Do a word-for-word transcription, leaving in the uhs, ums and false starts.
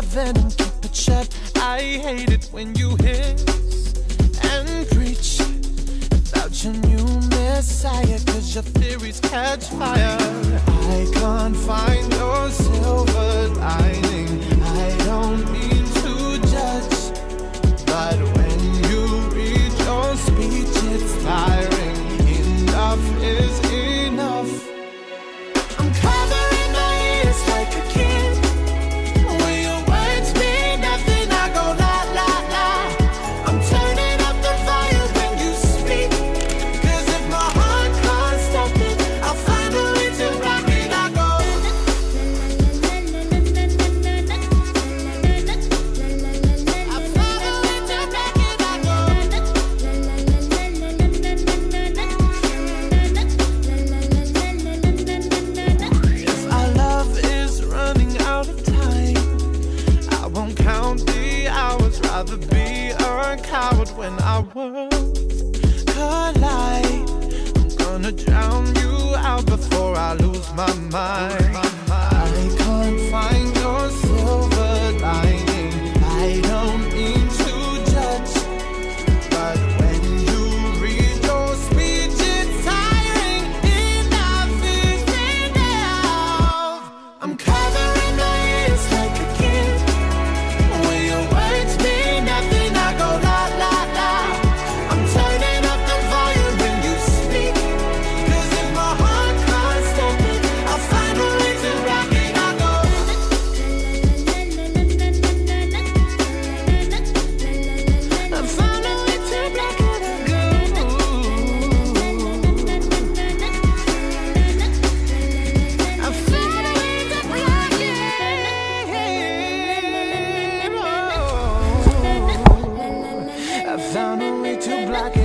your venom, keep it shut. I hate it when you hiss and preach about your new messiah, cause your theories catch fire. I can't find your silver lining. I don't mean to judge, but when you read your speech, it's tiring. Enough is enough. I'm covering my ears like a kid. When your words mean nothing, I go la la la. I'm turning up the volume when you speak, cause if my heart can't stop it, I'll find a way to rock it. I go I'll find a way to rock it. I go If our love is running out of time, I won't count the hours. Rather be a coward when our worlds collide. I'm gonna drown you out before I lose my mind. I can't find your silver lining. I don't mean to judge, but when you read your speech, it's tiring. Enough is enough. I'm covering my ears like a kid. When your words mean nothing, I go la la la. I'm turning up the volume when you speak, cause if my heart can't stop it, I'll find a way to rock it. I go I'll find a way to rock it. I go I'll find a way to rock it. Oh, I found a way to block it.